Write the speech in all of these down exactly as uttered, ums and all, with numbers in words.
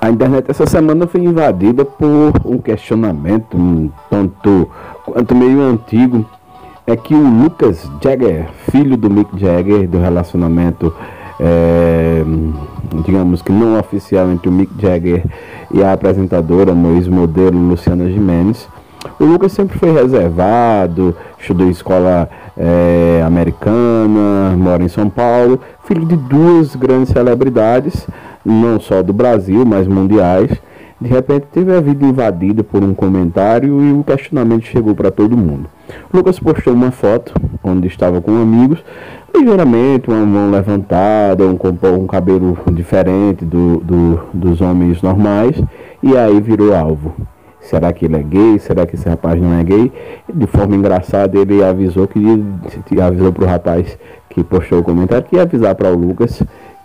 A internet essa semana foi invadida por um questionamento um tanto quanto meio antigo. É que o Lucas Jagger, filho do Mick Jagger, do relacionamento, é, digamos que não oficial, entre o Mick Jagger e a apresentadora, a ex-modelo Luciana Gimenez, o Lucas sempre foi reservado, estudou em escola é, americana, mora em São Paulo, filho de duas grandes celebridades, não só do Brasil, mas mundiais. De repente teve a vida invadida por um comentário e o questionamento chegou para todo mundo. O Lucas postou uma foto onde estava com amigos, ligeiramente uma mão levantada, um, um cabelo diferente do, do, dos homens normais, e aí virou alvo. Será que ele é gay? Será que esse rapaz não é gay? De forma engraçada, ele avisou que avisou para o rapaz que postou o comentário que ia avisar para o Lucas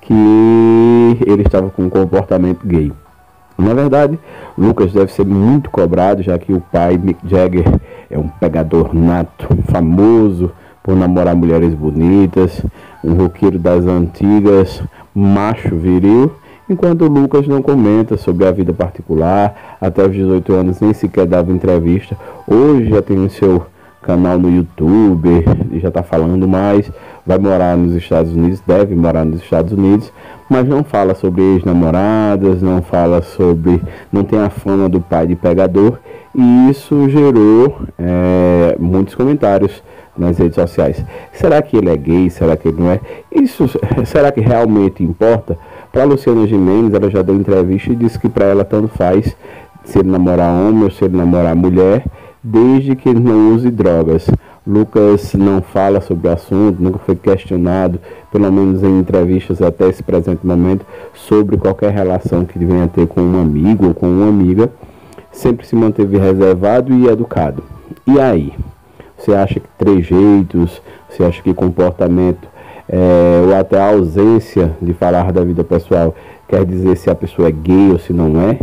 que ele estava com um comportamento gay. Na verdade, Lucas deve ser muito cobrado, já que o pai, Mick Jagger, é um pegador nato, famoso por namorar mulheres bonitas, um roqueiro das antigas, macho viril, enquanto o Lucas não comenta sobre a vida particular. Até os dezoito anos nem sequer dava entrevista. Hoje já tem o seu canal no YouTube, já está falando mais, vai morar nos Estados Unidos, deve morar nos Estados Unidos, mas não fala sobre ex-namoradas, não fala sobre, não tem a fama do pai de pegador, e isso gerou é, muitos comentários nas redes sociais. Será que ele é gay? Será que ele não é? Isso, será que realmente importa? Para Luciana Gimenez, ela já deu entrevista e disse que para ela tanto faz se ele namorar homem ou se ele namorar mulher, desde que ele não use drogas. Lucas não fala sobre o assunto, nunca foi questionado, pelo menos em entrevistas até esse presente momento, sobre qualquer relação que ele venha ter com um amigo ou com uma amiga. Sempre se manteve reservado e educado. E aí? Você acha que trejeitos, você acha que comportamento, é, ou até a ausência de falar da vida pessoal, quer dizer se a pessoa é gay ou se não é?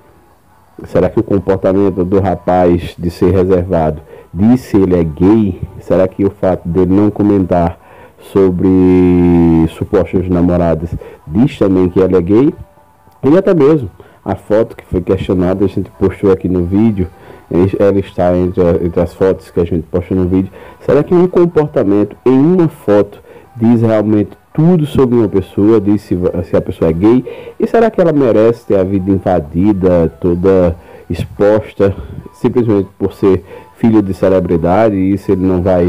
Será que o comportamento do rapaz de ser reservado diz se ele é gay? Será que o fato dele não comentar sobre supostas namoradas diz também que ele é gay? E até mesmo a foto que foi questionada, a gente postou aqui no vídeo, ela está entre, entre as fotos que a gente postou no vídeo. Será que um comportamento em uma foto diz realmente tudo sobre uma pessoa, diz se, se a pessoa é gay? E será que ela merece ter a vida invadida, toda exposta, simplesmente por ser filho de celebridade, e isso ele não vai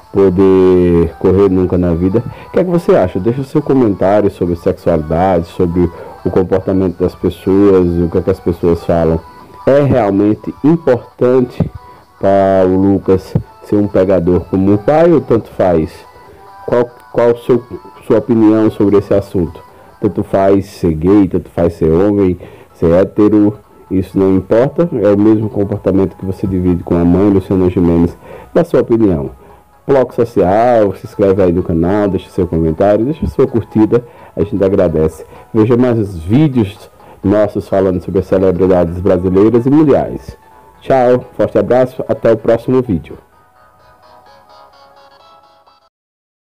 poder correr nunca na vida? O que é que você acha? Deixa seu comentário sobre sexualidade, sobre o comportamento das pessoas, o que é que as pessoas falam. É realmente importante para o Lucas ser um pegador como o pai, ou tanto faz? Qual, qual seu, sua opinião sobre esse assunto? Tanto faz ser gay, tanto faz ser homem, ser hétero, isso não importa. É o mesmo comportamento que você divide com a mãe, Luciana Gimenez. Dá sua opinião. Bloco social, se inscreve aí no canal, deixa seu comentário, deixa sua curtida, a gente agradece. Veja mais vídeos nossos falando sobre as celebridades brasileiras e mundiais. Tchau, forte abraço, até o próximo vídeo.